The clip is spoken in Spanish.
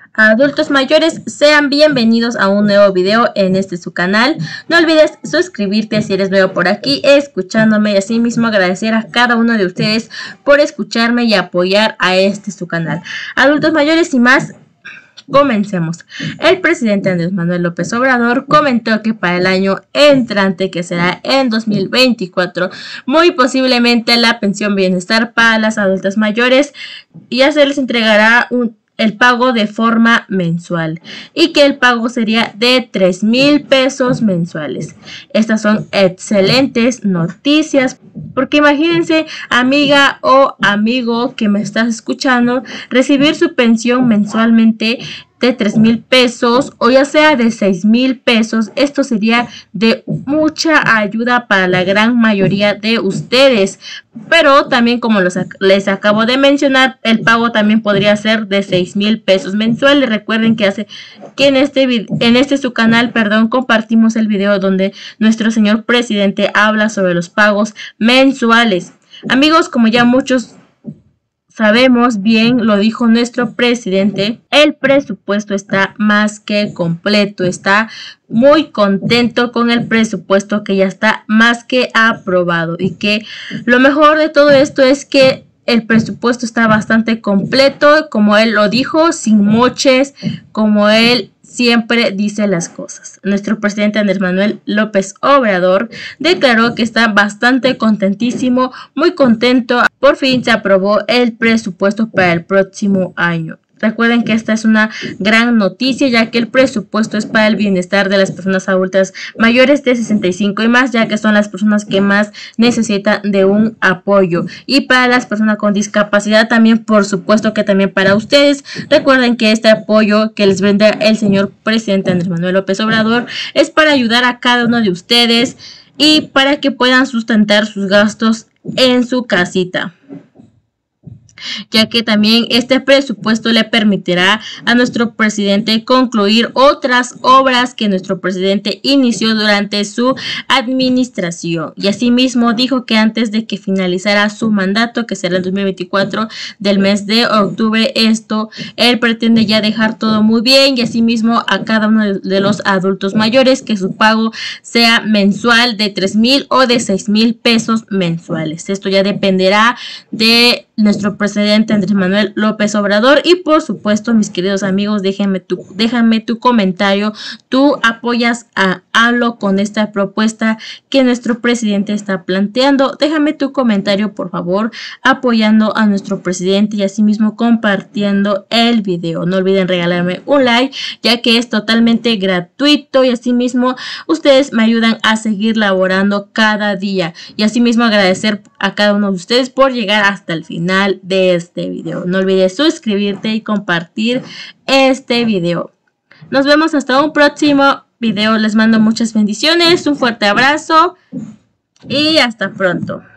Adultos mayores, sean bienvenidos a un nuevo video en su canal. No olvides suscribirte si eres nuevo por aquí, escuchándome, y asimismo agradecer a cada uno de ustedes por escucharme y apoyar a su canal. Adultos mayores, sin más, comencemos. El presidente Andrés Manuel López Obrador comentó que para el año entrante, que será en 2024, muy posiblemente la pensión bienestar para las adultas mayores ya se les entregará el pago de forma mensual y que el pago sería de 3,000 pesos mensuales. Estas son excelentes noticias, porque imagínense, amiga o amigo que me estás escuchando, recibir su pensión mensualmente de 3,000 pesos o ya sea de 6,000 pesos. Esto sería de mucha ayuda para la gran mayoría de ustedes, pero también, como les acabo de mencionar, el pago también podría ser de 6,000 pesos mensuales. Recuerden que en su canal, compartimos el video donde nuestro señor presidente habla sobre los pagos mensuales. Amigos, como ya muchos sabemos bien, lo dijo nuestro presidente, el presupuesto está más que completo. Está muy contento con el presupuesto que ya está más que aprobado, y que lo mejor de todo esto es que el presupuesto está bastante completo, como él lo dijo, sin moches, como él siempre dice las cosas. Nuestro presidente Andrés Manuel López Obrador declaró que está bastante contentísimo, muy contento. Por fin se aprobó el presupuesto para el próximo año. Recuerden que esta es una gran noticia, ya que el presupuesto es para el bienestar de las personas adultas mayores de 65 y más, ya que son las personas que más necesitan de un apoyo. Y para las personas con discapacidad también, por supuesto que también para ustedes. Recuerden que este apoyo que les brinda el señor presidente Andrés Manuel López Obrador es para ayudar a cada uno de ustedes y para que puedan sustentar sus gastos en su casita, ya que también este presupuesto le permitirá a nuestro presidente concluir otras obras que nuestro presidente inició durante su administración. Y asimismo dijo que antes de que finalizara su mandato, que será el 2024 del mes de octubre, él pretende ya dejar todo muy bien, y asimismo a cada uno de los adultos mayores que su pago sea mensual de 3,000 o de 6,000 pesos mensuales. Esto ya dependerá de nuestro presidente Andrés Manuel López Obrador. Y por supuesto, mis queridos amigos, déjame tu comentario. ¿Tú apoyas a AMLO con esta propuesta que nuestro presidente está planteando? Déjame tu comentario, por favor, apoyando a nuestro presidente y asimismo compartiendo el video. No olviden regalarme un like, ya que es totalmente gratuito, y asimismo ustedes me ayudan a seguir laborando cada día. Y asimismo agradecer a cada uno de ustedes por llegar hasta el final de este video. No olvides suscribirte y compartir este video. Nos vemos hasta un próximo video. Les mando muchas bendiciones, un fuerte abrazo y hasta pronto.